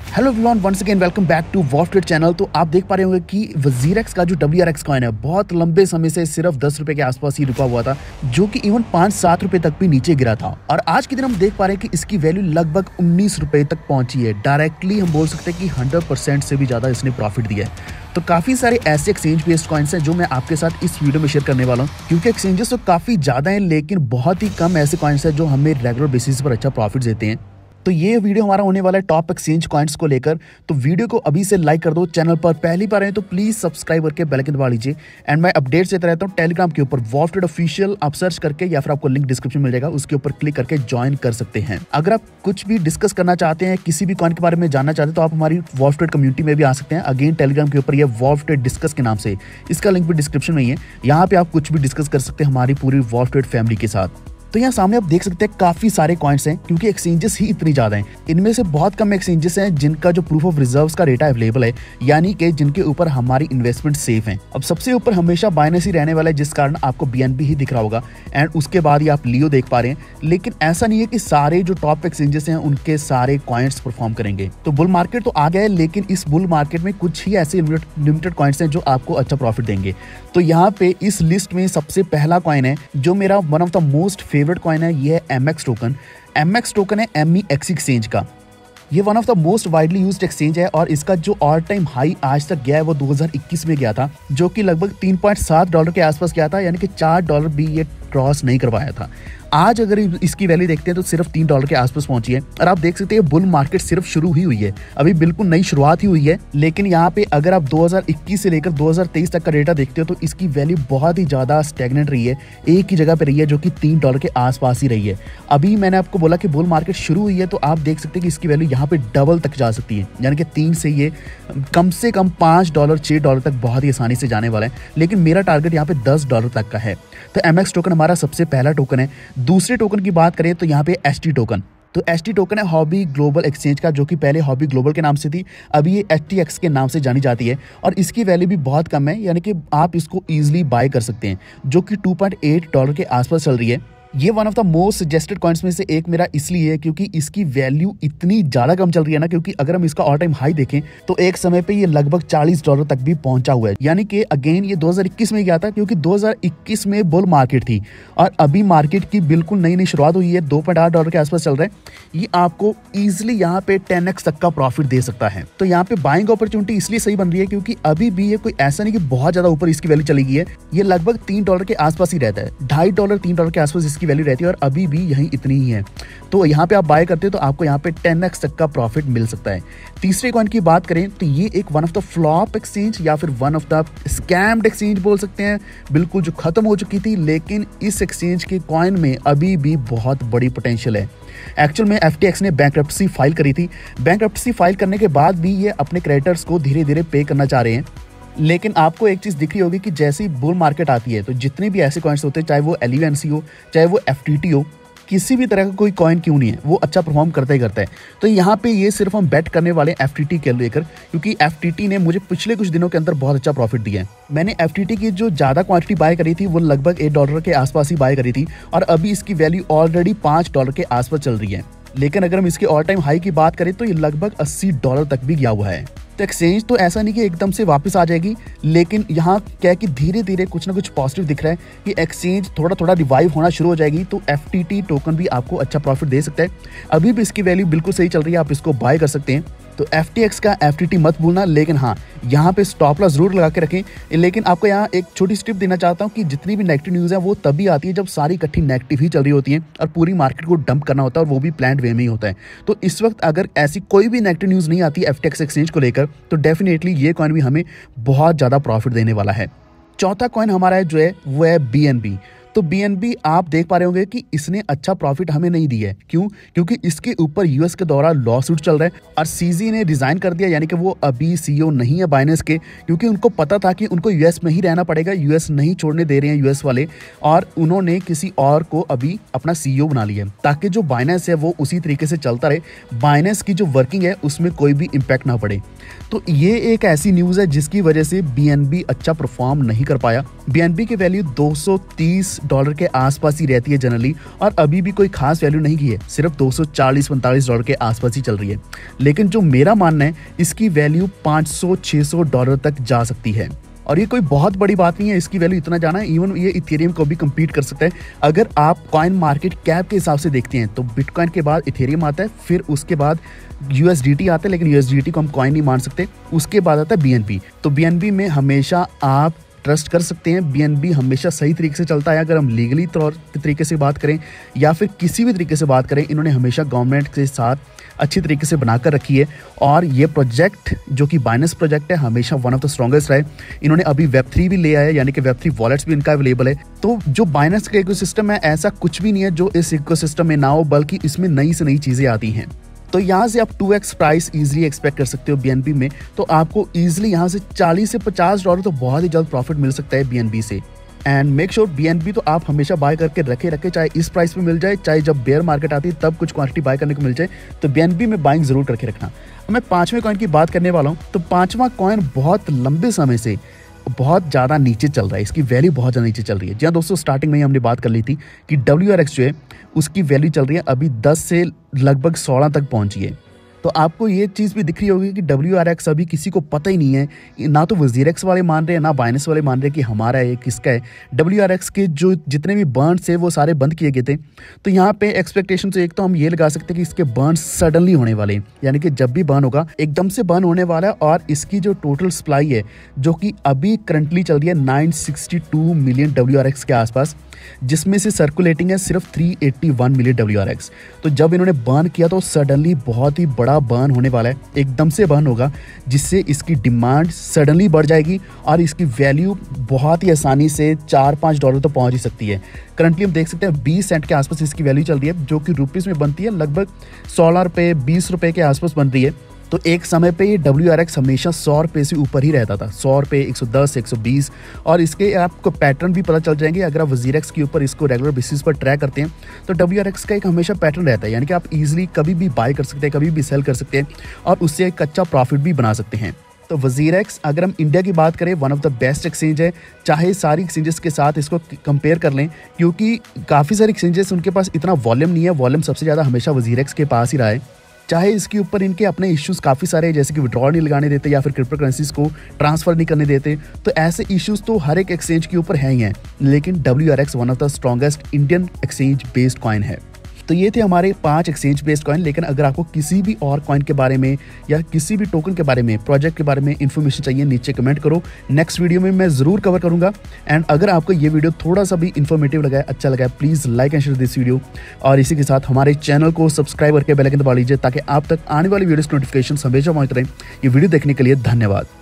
Hello everyone, once again welcome back to wafted channel. तो आप देख पा रहे होंगे कि वजीरेक्स का जो WRX कॉइन है बहुत लंबे समय से सिर्फ 10 रुपए के आसपास ही रुका हुआ था, जो कि इवन 5-7 रुपए तक भी नीचे गिरा था। और आज के दिन हम देख पा रहे हैं कि इसकी वैल्यू लगभग 19 रुपए तक पहुंची है। डायरेक्टली हम बोल सकते हैं कि 100% से भी ज्यादा इसने प्रॉफिट दिया है। तो काफी सारे ऐसे एक्सचेंज बेस्ड कॉइन्स हैं जो मैं आपके साथ इस वीडियो में शेयर करने वाला हूँ, क्योंकि एक्सचेंजेस तो काफी ज्यादा हैं लेकिन बहुत ही कम ऐसे कॉइन्स हैं जो हमें रेगुलर बेसिस पर अच्छा प्रॉफिट देते हैं। तो ये वीडियो हमारा होने वाला है टॉप एक्सचेंज कॉइन्स को लेकर। तो वीडियो को अभी से लाइक कर दो, चैनल पर पहली बार आए तो प्लीज सब्सक्राइब करके बेल आइकन दबा लीजिए। एंड मैं अपडेट्स देता रहता हूँ टेलीग्राम के ऊपर वॉफ्टेड ऑफिशियल, आप सर्च करके या फिर आपको लिंक डिस्क्रिप्शन मिल जाएगा, उसके ऊपर क्लिक करके ज्वाइन कर सकते हैं। अगर आप कुछ भी डिस्कस करना चाहते हैं, किसी भी कॉइन के बारे में जानना चाहते हैं, तो आप हमारी वॉफ्टेड कम्युनिटी में भी आ सकते हैं। अगेन टेलीग्राम के ऊपर ये वॉफ्टेड डिस्कस के नाम से, इसका लिंक भी डिस्क्रिप्शन में ही है। यहाँ पे आप कुछ भी डिस्कस कर सकते हैं हमारी पूरी वॉफ्टेड फैमिली के साथ। तो यहाँ सामने आप देख सकते हैं काफी सारे कॉइन्स हैं, क्योंकि एक्सचेंजेस ही इतनी ज्यादा हैं। इनमें से बहुत कम एक्सचेंजेस हैं जिनका जो प्रूफ ऑफ रिजर्व्स का डेटा अवेलेबल है, यानी कि जिनके ऊपर हमारी इन्वेस्टमेंट सेफ है। अब सबसे ऊपर हमेशा बाइनेंस ही रहने वाला है, जिस कारण आपको BNB ही दिख रहा होगा। एंड उसके बाद ही आप लियो देख पा रहे हैं। लेकिन ऐसा नहीं है कि सारे जो टॉप एक्सचेंजेस हैं उनके सारे कॉइन्स परफॉर्म करेंगे। तो बुल मार्केट तो आ गया है, लेकिन इस बुल मार्केट में कुछ ही ऐसे लिमिटेड कॉइन्स हैं जो आपको अच्छा प्रॉफिट देंगे। तो यहाँ पे इस लिस्ट में सबसे पहला कॉइन है जो मेरा one of the most favourite coin है, ये है MX टोकन। MX टोकन है MEX एक्सचेंज का। ये one of the most widely used exchange है और इसका जो ऑल टाइम हाई आज तक गया है वो 2021 में गया था, जो कि लगभग $3.7 के आसपास गया था, यानी कि $4 भी ये क्रॉस नहीं करवाया था। आज अगर इसकी वैल्यू देखते हैं तो सिर्फ $3 के आसपास पहुंची है। और आप देख सकते हैं बुल मार्केट सिर्फ शुरू ही हुई है, अभी बिल्कुल नई शुरुआत ही हुई है। लेकिन यहाँ पे अगर आप 2021 से लेकर 2023 तक का डेटा देखते हो तो इसकी वैल्यू बहुत ही ज्यादा स्टैग्नेंट रही है, एक ही जगह पे रही है, जो कि $3 के आसपास ही रही है। अभी मैंने आपको बोला कि बुल मार्केट शुरू हुई है, तो आप देख सकते हैं कि इसकी वैल्यू यहाँ पे डबल तक जा सकती है, यानी कि 3 से ये कम से कम $5 $6 तक बहुत ही आसानी से जाने वाला है। लेकिन मेरा टारगेट यहाँ पे $10 तक का है। तो MX टोकन हमारा सबसे पहला टोकन है। दूसरे टोकन की बात करें तो यहाँ पे ST टोकन। तो ST टोकन है हॉबी ग्लोबल एक्सचेंज का, जो कि पहले हॉबी ग्लोबल के नाम से थी, अभी ये HTX के नाम से जानी जाती है। और इसकी वैल्यू भी बहुत कम है, यानी कि आप इसको ईजिली बाय कर सकते हैं, जो कि $2.8 के आसपास चल रही है। ये one of the most suggested coins में से एक मेरा इसलिए है क्योंकि इसकी वैल्यू इतनी ज्यादा कम चल रही है ना, क्योंकि अगर हम इसका ऑल टाइम हाई देखें तो एक समय पे ये लगभग $40 तक भी पहुंचा हुआ है। यानी कि अगेन ये 2021 में गया था, क्योंकि 2021 में बुल मार्केट थी और अभी मार्केट की बिल्कुल नई नई शुरुआत हुई है। $2.8 के आसपास चल रहा है। ये आपको ईजिली यहाँ पे 10x तक का प्रॉफिट दे सकता है। तो यहाँ पे बाइंग अपॉर्चुनिटी इसलिए सही बन रही है क्योंकि अभी भी ये कोई ऐसा नहीं कि बहुत ज्यादा ऊपर इसकी वैल्यू चली गई है। ये लगभग $3 के आसपास ही रहता है, $2.5 $3 के आसपास की वैल्यू रहती है और अभी भी यही इतनी ही है। तो यहाँ पे आप बाय करते हो तो आपको यहाँ पे 10x तक का प्रॉफिट मिल सकता है। तीसरे कॉइन की बात करें तो ये एक one of the flop exchange या फिर one of the scammed exchange बोल सकते हैं, बिल्कुल जो खत्म हो चुकी थी। लेकिन इस एक्सचेंज के कॉइन में अभी भी बहुत बड़ी पोटेंशियल है। एक्चुअल में FTX ने बैंक्रप्सी फाइल करी थी। बैंक्रप्सी फाइल करने के बाद भी ये अपने क्रेडिटर्स को धीरे धीरे पे करना चाह रहे हैं। लेकिन आपको एक चीज दिख रही होगी कि जैसे ही बुल मार्केट आती है तो जितने भी ऐसे कॉइन्स होते हैं, चाहे वो LUNC हो, चाहे वो FTT हो, किसी भी तरह का कोई कॉइन क्यों नहीं है, वो अच्छा परफॉर्म करता ही करता है। तो यहाँ पे ये सिर्फ हम बेट करने वाले FTT के लेकर, क्योंकि FTT ने मुझे पिछले कुछ दिनों के अंदर बहुत अच्छा प्रॉफिट दिया है। मैंने FTT की जो ज्यादा क्वांटिटी बाय करी थी वो लगभग $8 के आसपास ही बाय करी थी और अभी इसकी वैल्यू ऑलरेडी $5 के आसपास चल रही है। लेकिन अगर हम इसके ऑल टाइम हाई की बात करें तो ये लगभग $80 तक भी गया हुआ है। तो एक्सचेंज तो ऐसा नहीं कि एकदम से वापस आ जाएगी, लेकिन यहाँ क्या है कि धीरे धीरे कुछ ना कुछ पॉजिटिव दिख रहा है कि एक्सचेंज थोड़ा थोड़ा रिवाइव होना शुरू हो जाएगी। तो FTT टोकन भी आपको अच्छा प्रॉफिट दे सकता है। अभी भी इसकी वैल्यू बिल्कुल सही चल रही है, आप इसको बाय कर सकते हैं। तो FTX का FTT मत भूलना, लेकिन हाँ यहाँ पे स्टॉप लॉस जरूर लगा के रखें। लेकिन आपको यहाँ एक छोटी सी टिप देना चाहता हूँ कि जितनी भी नेगेटिव न्यूज़ है वो तभी आती है जब सारी इकट्ठी नेगेटिव ही चल रही होती है और पूरी मार्केट को डंप करना होता है, और वो भी प्लान्ड वे में ही होता है। तो इस वक्त अगर ऐसी कोई भी नेगेटिव न्यूज़ नहीं आती FTX एक्सचेंज को लेकर तो डेफिनेटली ये कॉइन भी हमें बहुत ज़्यादा प्रॉफिट देने वाला है। चौथा कॉइन हमारा है जो है वो है BNB। तो BNB आप देख पा रहे होंगे कि इसने अच्छा प्रॉफिट हमें नहीं दिया है। क्यों? क्योंकि इसके ऊपर US के द्वारा लॉ सूट चल रहा है और CZ ने डिजाइन कर दिया, यानी कि वो अभी CEO नहीं है बाइनेंस के, क्योंकि उनको पता था कि उनको US में ही रहना पड़ेगा, US नहीं छोड़ने दे रहे हैं US वाले, और उन्होंने किसी और को अभी अपना CEO बना लिया है ताकि जो बाइनेंस है वो उसी तरीके से चलता रहे, बाइनेंस की जो वर्किंग है उसमें कोई भी इम्पैक्ट ना पड़े। तो ये एक ऐसी न्यूज़ है जिसकी वजह से BNB अच्छा परफॉर्म नहीं कर पाया। BNB की वैल्यू $230 के आसपास ही रहती है जनरली, और अभी भी कोई खास वैल्यू नहीं की है, सिर्फ $240-45 के आसपास ही चल रही है। लेकिन जो मेरा मानना है, इसकी वैल्यू $500-600 तक जा सकती है, और ये कोई बहुत बड़ी बात नहीं है इसकी वैल्यू इतना जाना है। इवन ये इथेरियम को भी कम्पीट कर सकता है। अगर आप कॉइन मार्केट कैप के हिसाब से देखते हैं तो बिटकॉइन के बाद इथेरियम आता है, फिर उसके बाद USDT आता है, लेकिन USDT को हम कॉइन नहीं मान सकते। उसके बाद आता है BNB। तो BNB में हमेशा आप ट्रस्ट कर सकते हैं। BNB हमेशा सही तरीके से चलता है। अगर हम लीगली तौर के तरीके से बात करें या फिर किसी भी तरीके से बात करें, इन्होंने हमेशा गवर्नमेंट के साथ अच्छी तरीके से बनाकर रखी है। और ये प्रोजेक्ट जो कि बाइनेंस प्रोजेक्ट है, हमेशा वन ऑफ द स्ट्रॉन्गेस्ट रहे। इन्होंने अभी Web3 भी ले आया, यानी कि Web3 वॉलेट्स भी इनका अवेलेबल है। तो जो बाइनेंस का इकोसिस्टम है, ऐसा कुछ भी नहीं है जो इस इकोसिस्टम में ना हो, बल्कि इसमें नई से नई चीज़ें आती हैं। तो यहाँ से आप 2x प्राइस इजीली एक्सपेक्ट कर सकते हो BNB में। तो आपको इजीली यहाँ से $40 से $50 तो बहुत ही जल्द प्रॉफिट मिल सकता है BNB से। एंड मेक श्योर BNB तो आप हमेशा बाय करके रखे, चाहे इस प्राइस पे मिल जाए, चाहे जब बेयर मार्केट आती है तब कुछ क्वांटिटी बाय करने को मिल जाए, तो BNB में बाइंग जरूर करके रखना। मैं 5वें कॉइन की बात करने वाला हूँ। तो 5वां कॉइन बहुत लंबे समय से बहुत ज़्यादा नीचे चल रहा है, इसकी वैल्यू बहुत ज़्यादा नीचे चल रही है। जी हाँ दोस्तों, स्टार्टिंग में ही हमने बात कर ली थी कि WRX जो है उसकी वैल्यू चल रही है अभी 10 से लगभग 16 तक पहुंची है। तो आपको ये चीज़ भी दिख रही होगी कि WRX अभी किसी को पता ही नहीं है, ना तो WZirX वाले मान रहे हैं, ना बाइनेंस वाले मान रहे हैं कि हमारा है किसका है। WRX के जो जितने भी बर्न्स थे वो सारे बंद किए गए थे। तो यहाँ पे एक्सपेक्टेशन से एक तो हम ये लगा सकते हैं कि इसके बर्न सडनली होने वाले हैं, यानी कि जब भी बर्न होगा एकदम से बर्न होने वाला है। और इसकी जो टोटल सप्लाई है जो कि अभी करंटली चल रही है 962 मिलियन WRX के आसपास, जिसमें से सर्कुलेटिंग है सिर्फ 381 मिलियन WRX। तो जब इन्होंने बर्न किया तो सडनली बहुत ही बड़ा बर्न होने वाला है, एकदम से बर्न होगा, जिससे इसकी डिमांड सडनली बढ़ जाएगी और इसकी वैल्यू बहुत ही आसानी से $4-5 तो पहुंच ही सकती है। करंटली हम देख सकते हैं 20 सेंट के आसपास इसकी वैल्यू चल रही है, जो कि रुपीज़ में बनती है लगभग $16, $20 के आसपास बन रही है। तो एक समय पे ये WRX हमेशा $100 से ऊपर ही रहता था, $100, 110, 120। और इसके आपको पैटर्न भी पता चल जाएंगे अगर आप WZirX के ऊपर इसको रेगुलर बेसिस पर ट्रैक करते हैं। तो WRX का एक हमेशा पैटर्न रहता है, यानी कि आप इजीली कभी भी बाय कर सकते हैं, कभी भी सेल कर सकते हैं और उससे एक अच्छा प्रॉफिट भी बना सकते हैं। तो WZirX अगर हम इंडिया की बात करें, one of the best exchange है। चाहे सारी एक्सचेंजेस के साथ इसको कंपेयर कर लें, क्योंकि काफ़ी सारी एक्सचेंजेस उनके पास इतना वॉल्यूम नहीं है। वॉल्यूम सबसे ज़्यादा हमेशा WZirX के पास ही रहा है। चाहे इसके ऊपर इनके अपने इश्यूज़ काफ़ी सारे हैं, जैसे कि विड्रॉल नहीं लगाने देते या फिर क्रिप्टो करेंसीज को ट्रांसफ़र नहीं करने देते। तो ऐसे इश्यूज़ तो हर एक एक्सचेंज के ऊपर है ही हैं, लेकिन WRX one of the strongest Indian exchange based coin है। तो ये थे हमारे 5 एक्सचेंज बेस्ड कॉइन। लेकिन अगर आपको किसी भी और कॉइन के बारे में या किसी भी टोकन के बारे में, प्रोजेक्ट के बारे में इन्फॉर्मेशन चाहिए, नीचे कमेंट करो। नेक्स्ट वीडियो में मैं ज़रूर कवर करूंगा। एंड अगर आपको ये वीडियो थोड़ा सा भी इन्फॉर्मेटिव लगा, अच्छा लगा, please like and share this video. और इसी के साथ हमारे चैनल को सब्सक्राइब करके बेल आइकन दबा लीजिए, ताकि आप तक आने वाली वीडियोस की नोटिफिकेशन हमेशा पहुंचते रहें। ये वीडियो देखने के लिए धन्यवाद।